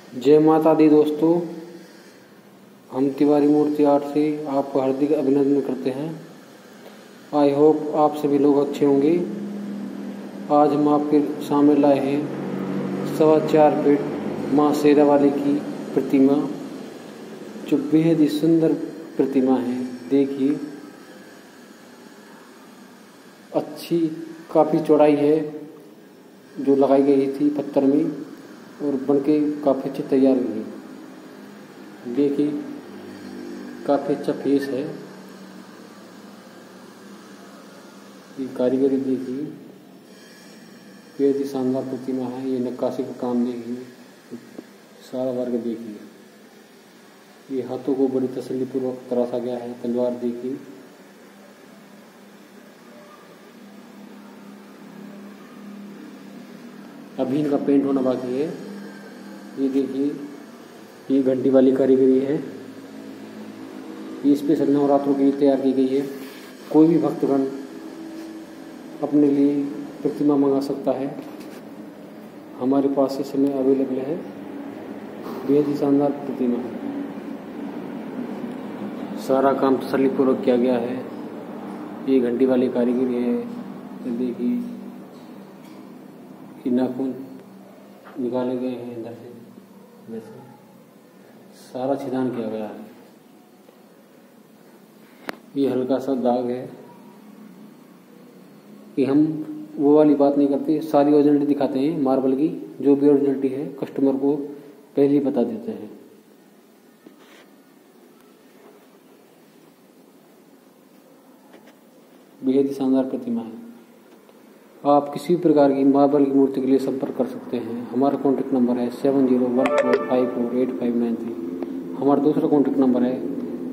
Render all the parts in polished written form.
जय माता दी दोस्तों, हम तिवारी मूर्ति आर्ट से आपको हार्दिक अभिनंदन करते हैं। आई होप आप सभी लोग अच्छे होंगे। आज हम आपके सामने लाए हैं 4.25 फीट माँ शेरावाली की प्रतिमा, जो बेहद ही सुंदर प्रतिमा है। देखिए, अच्छी काफ़ी चौड़ाई है जो लगाई गई थी पत्थर में, और बनके काफ़ी अच्छी तैयार हुई है। देखिए, काफ़ी अच्छा फेस है। ये कारीगरी देखिए, बेहद ही शानदार प्रतिमा है। ये नक्काशी का काम देखिए, सारा वर्क देखिए। ये हाथों को बड़ी तसल्लीपूर्वक तराशा गया है। तलवार देखिए, अभी इनका पेंट होना बाकी है। ये देखिए, ये घंटी वाली कारीगरी है। ये स्पेशल नवरात्रों के लिए तैयार की गई है। कोई भी भक्तगण अपने लिए प्रतिमा मंगा सकता है। हमारे पास इस समय अवेलेबल है। बेहद ही शानदार प्रतिमा है। सारा काम तसल्लीपूर्वक किया गया है। ये घंटी वाली कारीगरी है। ये देखिए, कि नाखून निकाले गए हैं इधर से, वैसे सारा छिदान किया गया है। ये हल्का सा दाग है कि हम वो वाली बात नहीं करते, सारी ओरिजिनलिटी दिखाते हैं। मार्बल की जो भी ओरिजिनलिटी है कस्टमर को पहले ही बता देते हैं। बेहद ही शानदार प्रतिमा है। आप किसी भी प्रकार की मार्बल की मूर्ति के लिए संपर्क कर सकते हैं। हमारा कॉन्टैक्ट नंबर है 7014548593। हमारा दूसरा कॉन्टैक्ट नंबर है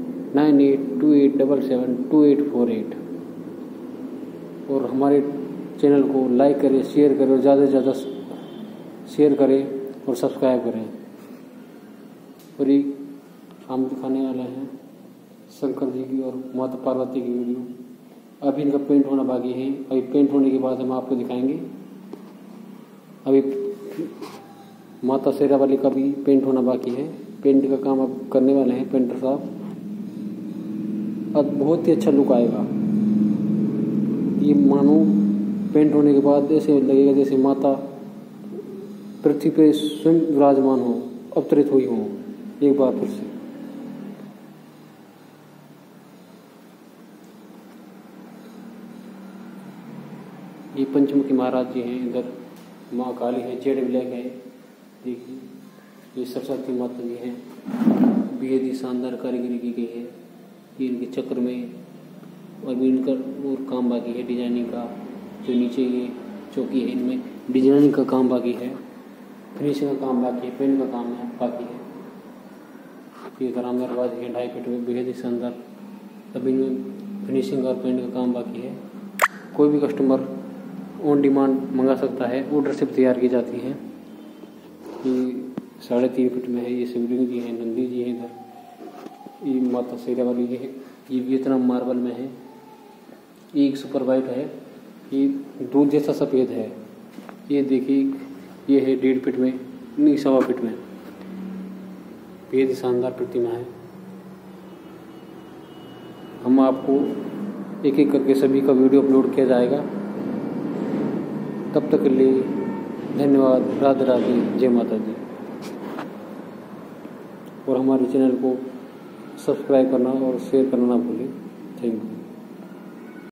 9828772848। और हमारे चैनल को लाइक करें, शेयर करें और ज़्यादा से ज़्यादा शेयर करें और सब्सक्राइब करें। और ये हम दिखाने वाले हैं शंकर जी की और माता पार्वती की वीडियो। अभी इनका पेंट होना बाकी है। अभी पेंट होने के बाद हम आपको दिखाएंगे। अभी माता शेरावाली का भी पेंट होना बाकी है। पेंट का काम अब करने वाले हैं पेंटर साहब। अब बहुत ही अच्छा लुक आएगा। ये मानो पेंट होने के बाद ऐसे लगेगा जैसे माता पृथ्वी पे स्वयं विराजमान हो, अवतरित हुई हो एक बार फिर से। ये पंचमुखी महाराज जी हैं। इधर माँ काली है, जेड ब्लैक है। देखिए, ये सरस्वती माता जी हैं। बेहद ही शानदार कारीगरी की गई है। ये इनके चक्र में और भी इनका और काम बाकी है डिजाइनिंग का। जो नीचे ये चौकी है, इनमें डिजाइनिंग का काम बाकी है, फिनिशिंग का काम बाकी है, पेंट का काम है बाकी है। ये ग्राम दरवाजे हैं 2.5 फीट में, बेहद ही शानदार। अभी इनमें फिनिशिंग और पेंट का काम बाकी है। कोई भी कस्टमर ऑन डिमांड मंगा सकता है। ऑर्डर से तैयार की जाती है। ये 3.5 फीट में है। ये शिवलिंग जी हैं, नंदी जी हैं। इधर ये माता शेरावाली जी है। ये वियतनाम मार्बल में है। ये एक सुपर वाइट है। ये दूध जैसा सफ़ेद है। ये देखिए, ये है 1.5 फीट में, नहीं 1.25 फीट में। बेहद शानदार प्रतिमा है। हम आपको एक एक करके सभी का वीडियो अपलोड किया जाएगा। तब तक के लिए धन्यवाद। राधे राधे, जय माता दी। और हमारे चैनल को सब्सक्राइब करना और शेयर करना ना भूलें। Thank you.